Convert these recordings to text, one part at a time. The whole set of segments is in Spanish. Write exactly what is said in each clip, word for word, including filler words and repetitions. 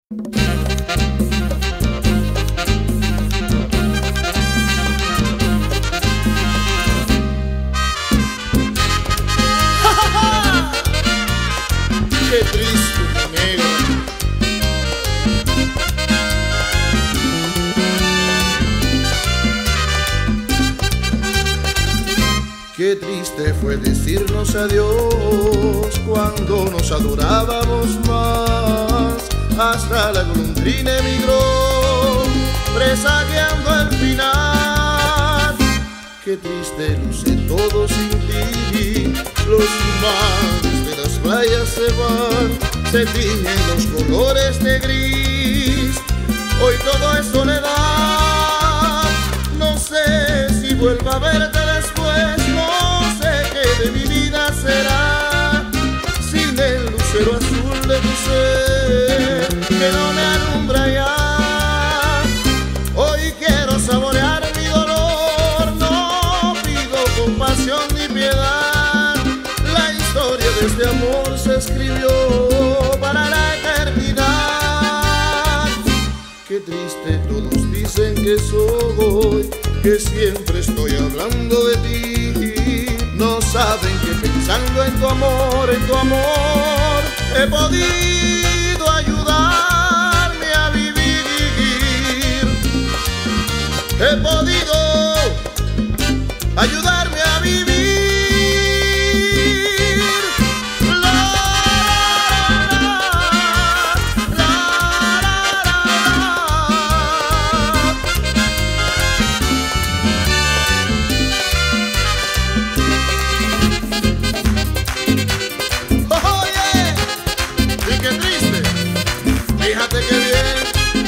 Qué triste, mi negro. Qué triste fue decirnos adiós cuando nos adorábamos más. Hasta la golondrina emigró, presagiando el final. Qué triste luce todo sin ti. Los mares de las playas se van, se tiñen los colores de gris. Hoy todo es soledad. No sé si vuelva a verte después. No sé qué de mi vida será sin el lucero azul de tu ser que no me alumbra ya. Hoy quiero saborear mi dolor. No pido compasión ni piedad. La historia de este amor se escribió para la eternidad. Qué triste, todos dicen que soy, que siempre estoy hablando de ti. No saben que pensando en tu amor, en tu amor, he podido ayudarme a vivir. He podido ayudarme a vivir. Fíjate que bien.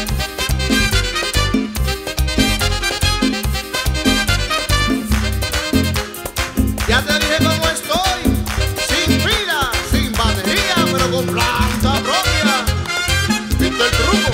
Ya te dije cómo estoy, sin pila, sin batería, pero con planta propia. ¿Viste el truco?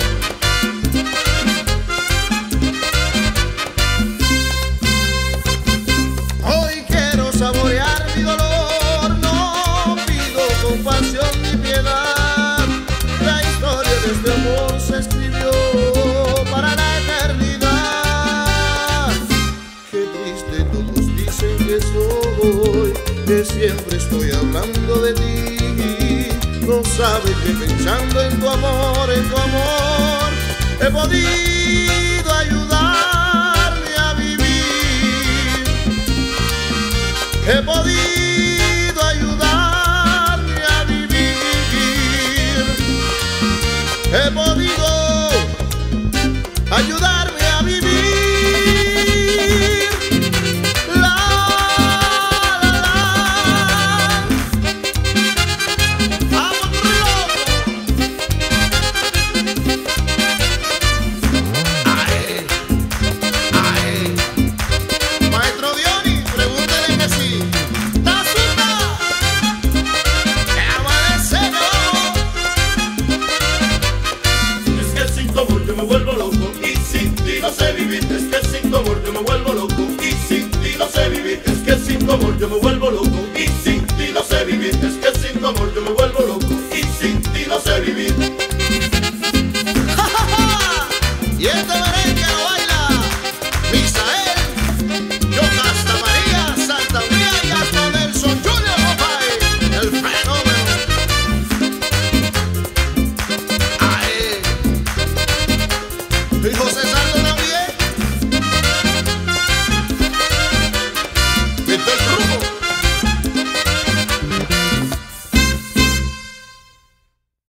Hoy quiero saborear mi dolor. No pido compasión ni piedad. La historia de este amor se escribió para la eternidad. Qué triste, todos dicen que soy, que siempre estoy hablando de ti. No saben que pensando en tu amor, en tu amor, he podido ayudarme a vivir. He podido ayudarme a vivir. He podido ayudarme a vivir. La, la, la. ¡Vamos, loco! ¡Ae! ¡Ae! Maestro Diony, pregúntale que sí. ¡Tacita! ¡Que amanece, no! Yo me vuelvo loco y sin ti no sé vivir. Es que sin tu amor yo me vuelvo loco y sin ti no sé vivir. Es que sin tu amor yo me vuelvo loco y sin ti no sé vivir. Es que sin tu amor yo me vuelvo loco y sin ti no sé vivir. ¡Ja, ja, ja! Y este merengue lo baila Misael, Yocasta María, Santa María y hasta Nelson Junior, compadre, el fenómeno. Y José Santos